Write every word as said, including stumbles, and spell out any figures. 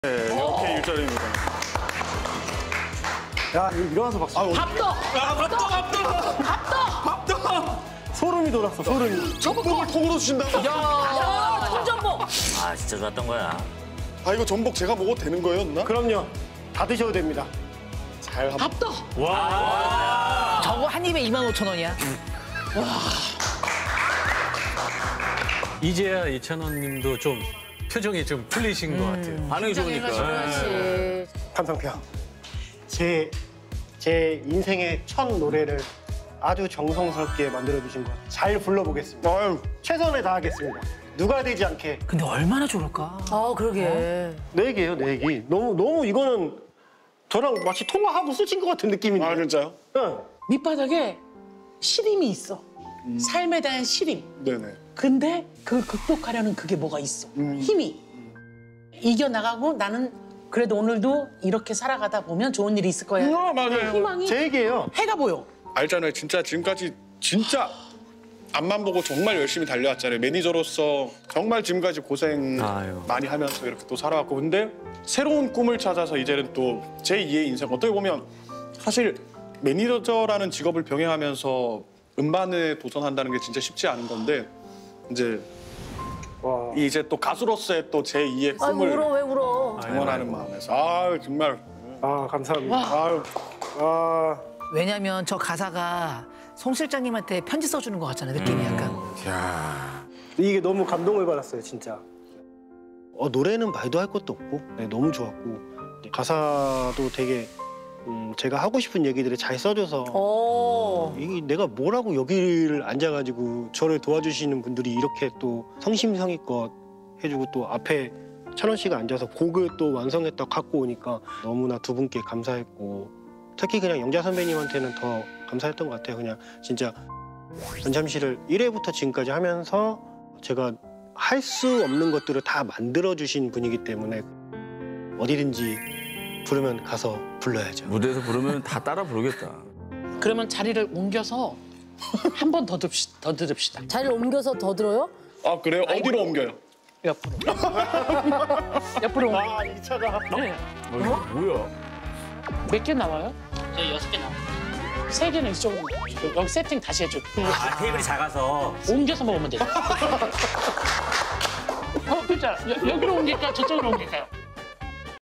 네, 이렇게 일자리입니다. 야, 일어나서 박수. 아, 밥떡! 야, 밥떡, 밥떡! 밥떡! 밥떡! 소름이 돋았어, 소름이. 전복을 통으로 주신다고? 야, 통전복! 아 진짜 좋았던 거야. 아, 이거 전복 제가 먹어도 되는 거였나? 그럼요. 다 드셔도 됩니다. 잘 한... 밥떡! 와. 저거 한 입에 이만 오천 원이야. 이제야 이찬원 님도 좀 표정이 좀 풀리신 것 같아요. 반응이 좋으니까. 그렇지. 감상평. 제, 제 인생의 첫 노래를 아주 정성스럽게 만들어주신 것. 잘 불러보겠습니다. 아유, 최선을 다하겠습니다. 누가 되지 않게. 근데 얼마나 좋을까? 아, 그러게. 내 얘기예요, 내 얘기. 너무, 너무 이거는 저랑 마치 통화하고 쓰신 것 같은 느낌인데. 아, 진짜요? 응. 밑바닥에 시림이 있어. 삶에 대한 시림. 네네. 근데 그걸 극복하려는 그게 뭐가 있어. 힘이. 이겨나가고 나는 그래도 오늘도 이렇게 살아가다 보면 좋은 일이 있을 거야. 아, 맞아요. 희망이 제 얘기예요. 해가 보여. 알잖아요. 진짜 지금까지 진짜 앞만 보고 정말 열심히 달려왔잖아요. 매니저로서 정말 지금까지 고생 아유. 많이 하면서 이렇게 또 살아왔고, 근데 새로운 꿈을 찾아서 이제는 또 제이의 인생, 어떻게 보면 사실 매니저라는 직업을 병행하면서 음반에 도전한다는 게 진짜 쉽지 않은 건데, 이제 와. 이제 또 가수로서의 또 제이의 아, 꿈을 울어, 왜 울어? 응원하는 마음에서 아 정말 아, 감사합니다. 아유 아, 왜냐면 저 가사가 송 실장님한테 편지 써주는 것 같잖아요, 느낌이 약간. 이게 너무 감동을 받았어요, 진짜. 어, 노래는 말도 할 것도 없고, 네, 너무 좋았고, 가사도 되게 음, 제가 하고 싶은 얘기들을 잘 써줘서 오. 이게 내가 뭐라고 여기를 앉아가지고 저를 도와주시는 분들이 이렇게 또 성심성의껏 해주고, 또 앞에 찬원 씨가 앉아서 곡을 또 완성했다 갖고 오니까 너무나 두 분께 감사했고, 특히 그냥 영자 선배님한테는 더 감사했던 것 같아요. 그냥 진짜 전참시를 일 회부터 지금까지 하면서 제가 할 수 없는 것들을 다 만들어주신 분이기 때문에 어디든지 부르면 가서 불러야죠. 무대에서 부르면 다 따라 부르겠다. 그러면 자리를 옮겨서 한 번 더 들읍시다. 더 들읍시다. 자리를 옮겨서 더 들어요? 아 그래요? 어디로 옮겨요? 옆으로. 옆으로 옮겨. 아, 이 차가. 네. 뭐야? 몇 개 나와요? 저 여섯 개 나와요. 세 개는 이쪽으로. 여기 세팅 다시 해줘. 아 테이블이 작아서. 옮겨서 먹으면 돼. 어, 진짜. 여, 여기로 옮길까? 저쪽으로 옮길까요?